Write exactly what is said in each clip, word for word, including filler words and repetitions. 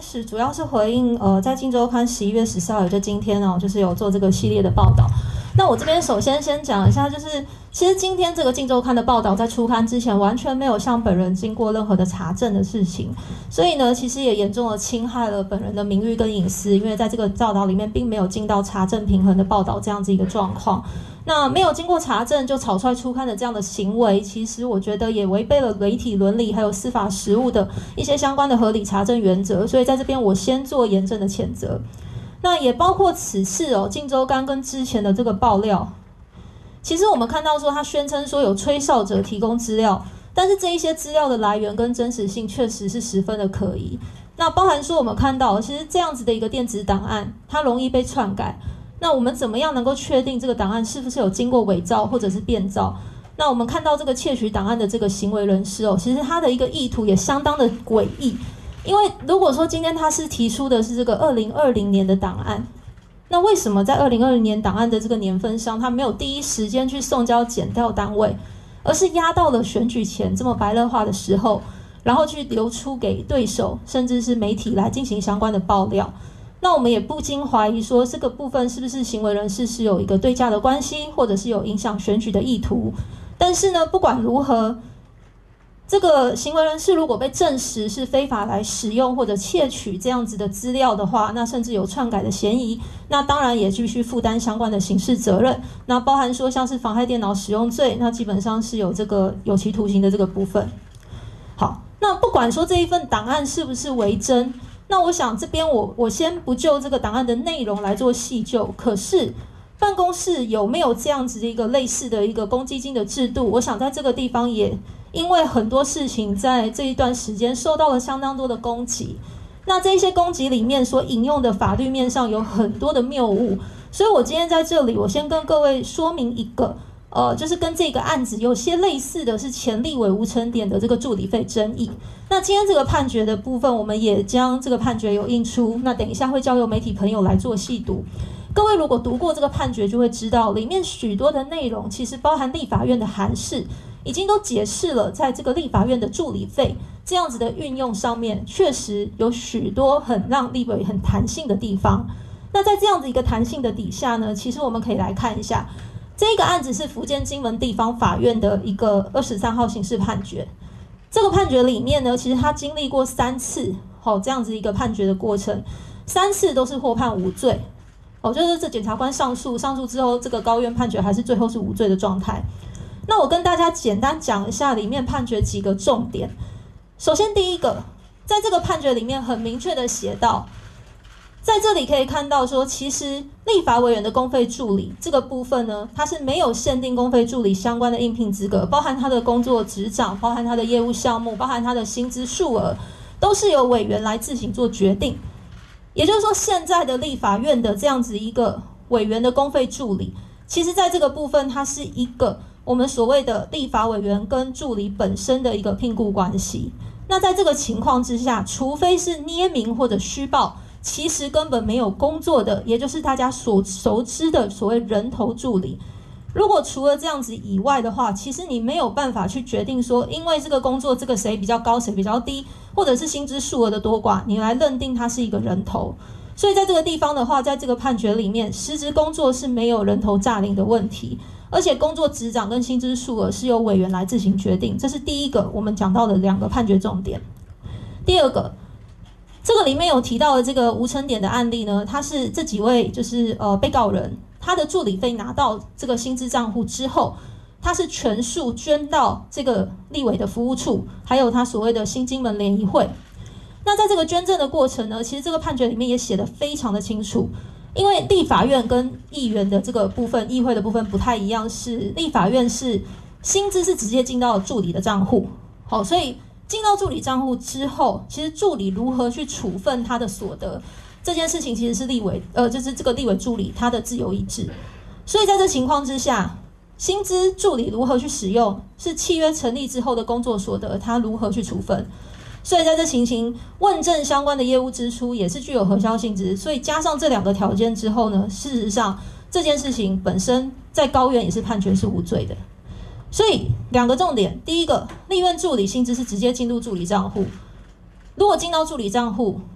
始主要是回应呃，在《镜周刊》十一月十四号，也就今天哦，就是有做这个系列的报道。那我这边首先先讲一下，就是其实今天这个《镜周刊》的报道在出刊之前，完全没有向本人经过任何的查证的事情，所以呢，其实也严重的侵害了本人的名誉跟隐私，因为在这个报道里面并没有尽到查证平衡的报道这样子一个状况。那没有经过查证就草率出刊的这样的行为，其实我觉得也违背了媒体伦理还有司法实务的一些相关的合理查证原则，所以在这边我先做严正的谴责。那也包括此次哦，《镜周刊》跟之前的这个爆料，其实我们看到说他宣称说有吹哨者提供资料，但是这一些资料的来源跟真实性确实是十分的可疑。那包含说我们看到，其实这样子的一个电子档案，它容易被篡改。那我们怎么样能够确定这个档案是不是有经过伪造或者是变造？那我们看到这个窃取档案的这个行为人士哦，其实他的一个意图也相当的诡异。因为如果说今天他是提出的是这个二零二零年的档案，那为什么在二零二零年档案的这个年份上，他没有第一时间去送交检调单位，而是压到了选举前这么白热化的时候，然后去流出给对手甚至是媒体来进行相关的爆料？那我们也不禁怀疑说，这个部分是不是行为人士是有一个对价的关系，或者是有影响选举的意图？但是呢，不管如何，这个行为人士如果被证实是非法来使用或者窃取这样子的资料的话，那甚至有篡改的嫌疑，那当然也继续负担相关的刑事责任。那包含说像是妨害电脑使用罪，那基本上是有这个有期徒刑的这个部分。好，那不管说这一份档案是不是为真，那我想这边我我先不就这个档案的内容来做细究，可是办公室有没有这样子的一个类似的一个公积金的制度，我想在这个地方也因为很多事情在这一段时间受到了相当多的攻击，那这些攻击里面所引用的法律面上有很多的谬误，所以我今天在这里我先跟各位说明一个呃，就是跟这个案子有些类似的是前立委吴承典的这个助理费争议。那今天这个判决的部分，我们也将这个判决有印出，那等一下会交由媒体朋友来做细读。各位如果读过这个判决，就会知道里面许多的内容其实包含立法院的函释，已经都解释了，在这个立法院的助理费这样子的运用上面，确实有许多很让立委很弹性的地方。那在这样子一个弹性的底下呢，其实我们可以来看一下。这个案子是福建金门地方法院的一个二十三号刑事判决。这个判决里面呢，其实他经历过三次，哦，这样子一个判决的过程，三次都是获判无罪。哦，就是这检察官上诉，上诉之后，这个高院判决还是最后是无罪的状态。那我跟大家简单讲一下里面判决几个重点。首先，第一个，在这个判决里面很明确的写到。在这里可以看到说，其实立法委员的公费助理这个部分呢，它是没有限定公费助理相关的应聘资格，包含他的工作职掌，包含他的业务项目，包含他的薪资数额，都是由委员来自行做决定。也就是说，现在的立法院的这样子一个委员的公费助理，其实在这个部分，它是一个我们所谓的立法委员跟助理本身的一个聘雇关系。那在这个情况之下，除非是捏名或者虚报，其实根本没有工作的，也就是大家所熟知的所谓人头助理。如果除了这样子以外的话，其实你没有办法去决定说，因为这个工作这个谁比较高谁比较低，或者是薪资数额的多寡，你来认定他是一个人头。所以在这个地方的话，在这个判决里面，实质工作是没有人头诈领的问题，而且工作职掌跟薪资数额是由委员来自行决定，这是第一个我们讲到的两个判决重点。第二个，这个里面有提到的这个吴承典的案例呢，他是这几位就是呃被告人，他的助理费拿到这个薪资账户之后，他是全数捐到这个立委的服务处，还有他所谓的新金门联谊会。那在这个捐赠的过程呢，其实这个判决里面也写得非常的清楚，因为立法院跟议员的这个部分，议会的部分不太一样，是立法院是薪资是直接进到助理的账户，好，所以进到助理账户之后，其实助理如何去处分他的所得这件事情，其实是立委呃，就是这个立委助理他的自由意志。所以在这情况之下，薪资助理如何去使用，是契约成立之后的工作所得，他如何去处分。所以在这情形，问政相关的业务支出也是具有核销性质。所以加上这两个条件之后呢，事实上这件事情本身在高院也是判决是无罪的。所以两个重点，第一个，立院助理薪资是直接进入助理账户，如果进到助理账户，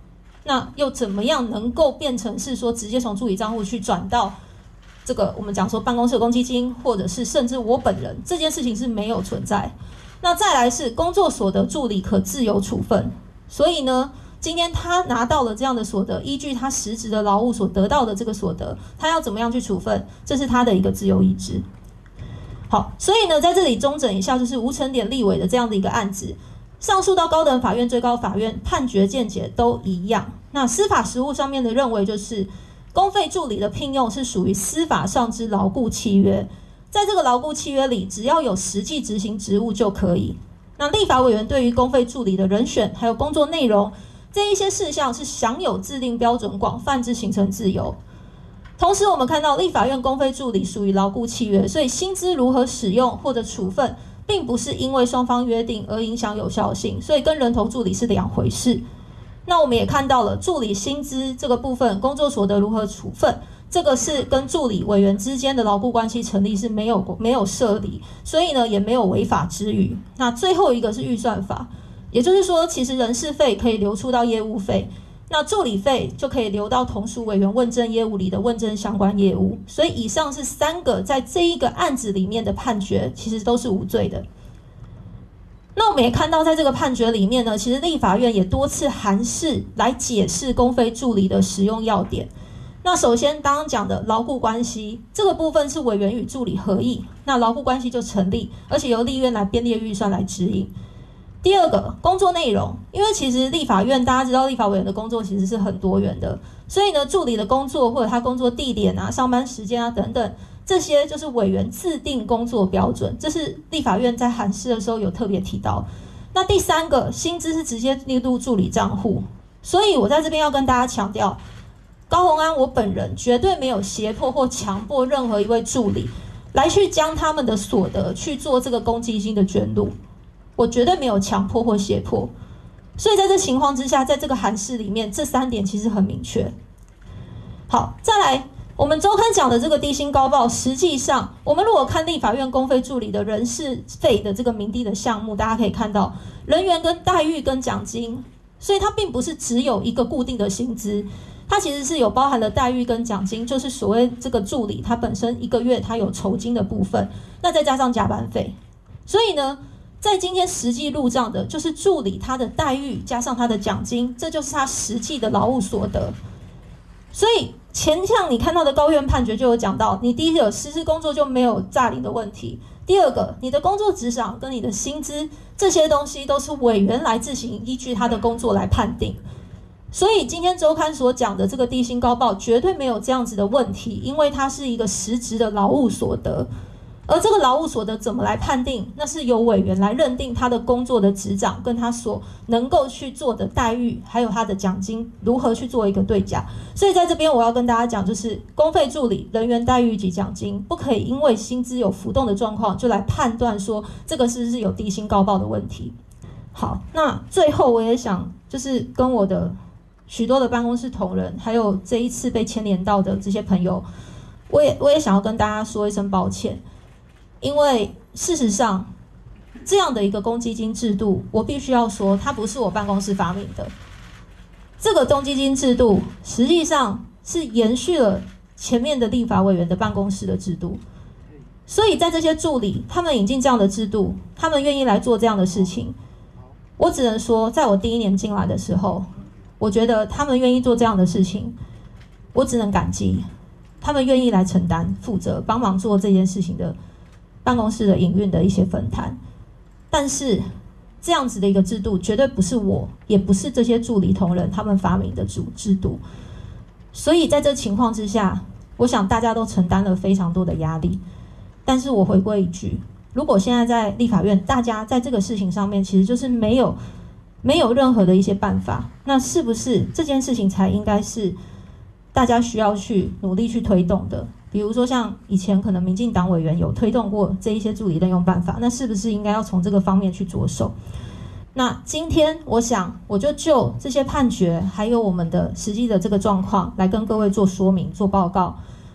那又怎么样能够变成是说直接从助理账户去转到这个我们讲说办公室的公积金，或者是甚至我本人，这件事情是没有存在。那再来是工作所得助理可自由处分，所以呢，今天他拿到了这样的所得，依据他实质的劳务所得到的这个所得，他要怎么样去处分，这是他的一个自由意志。好，所以呢，在这里中整一下，就是吴成典立委的这样的一个案子，上诉到高等法院、最高法院，判决见解都一样。那司法实务上面的认为，就是公费助理的聘用是属于司法上之劳雇契约，在这个劳雇契约里，只要有实际执行职务就可以。那立法委员对于公费助理的人选还有工作内容这一些事项是享有制定标准广泛之形成自由。同时我们看到立法院公费助理属于劳雇契约，所以薪资如何使用或者处分并不是因为双方约定而影响有效性，所以跟人头助理是两回事。那我们也看到了助理薪资这个部分，工作所得如何处分，这个是跟助理委员之间的劳雇关系成立是没有没有设立，所以呢也没有违法之余。那最后一个是预算法，也就是说其实人事费可以流出到业务费，那助理费就可以流到同属委员问政业务里的问政相关业务。所以以上是三个在这一个案子里面的判决其实都是无罪的。那我们也看到在这个判决里面呢，其实立法院也多次函释来解释公费助理的使用要点。那首先刚刚讲的劳雇关系这个部分是委员与助理合意，那劳雇关系就成立，而且由立院来编列预算来指引。第二个工作内容，因为其实立法院大家知道立法委员的工作其实是很多元的，所以呢助理的工作或者他工作地点啊、上班时间啊等等，这些就是委员自定工作标准，这是立法院在函释的时候有特别提到。那第三个薪资是直接列入助理账户，所以我在这边要跟大家强调，高虹安我本人绝对没有胁迫或强迫任何一位助理来去将他们的所得去做这个公积金的捐入，我绝对没有强迫或胁迫。所以在这情况之下，在这个函释里面，这三点其实很明确。好，再来我们周刊讲的这个低薪高报，实际上我们如果看立法院公费助理的人事费的这个明低的项目，大家可以看到人员跟待遇跟奖金，所以它并不是只有一个固定的薪资，它其实是有包含了待遇跟奖金，就是所谓这个助理他本身一个月他有酬金的部分，那再加上加班费。所以呢在今天实际入账的就是助理他的待遇加上他的奖金，这就是他实际的劳务所得。所以前项你看到的高院判决就有讲到，你第一个实施工作就没有诈领的问题，第二个你的工作职赏跟你的薪资这些东西都是委员来自行依据他的工作来判定。所以今天周刊所讲的这个低薪高报绝对没有这样子的问题，因为它是一个实质的劳务所得。而这个劳务所得怎么来判定，那是由委员来认定他的工作的职掌跟他所能够去做的待遇还有他的奖金如何去做一个对价。所以在这边我要跟大家讲，就是公费助理人员待遇及奖金不可以因为薪资有浮动的状况就来判断说这个是不是有低薪高报的问题。好，那最后我也想就是跟我的许多的办公室同仁还有这一次被牵连到的这些朋友，我也我也想要跟大家说一声抱歉。因为事实上这样的一个公积金制度，我必须要说它不是我办公室发明的，这个公积金制度实际上是延续了前面的立法委员的办公室的制度。所以在这些助理他们引进这样的制度，他们愿意来做这样的事情，我只能说在我第一年进来的时候，我觉得他们愿意做这样的事情，我只能感激他们愿意来承担负责帮忙做这件事情的办公室的营运的一些分摊。但是这样子的一个制度绝对不是我也不是这些助理同仁他们发明的制度，所以在这情况之下，我想大家都承担了非常多的压力。但是我回归一句，如果现在在立法院大家在这个事情上面其实就是没有没有任何的一些办法，那是不是这件事情才应该是大家需要去努力去推动的？比如说像以前可能民进党委员有推动过这一些助理任用办法，那是不是应该要从这个方面去着手？那今天我想我就就这些判决还有我们的实际的这个状况来跟各位做说明做报告。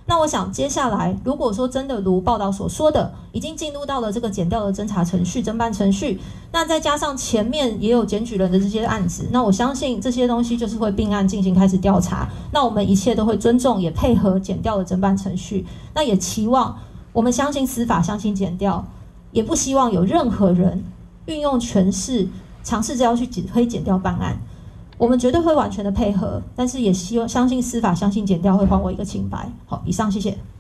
那我想接下来，如果说真的如报道所说的，已经进入到了这个检调的侦查程序、侦办程序，那再加上前面也有检举人的这些案子，那我相信这些东西就是会并案进行开始调查。那我们一切都会尊重，也配合检调的侦办程序。那也期望我们相信司法，相信检调，也不希望有任何人运用权势，尝试着要去指挥检调办案。我们绝对会完全的配合，但是也希望相信司法，相信检调会还我一个清白。好，以上谢谢。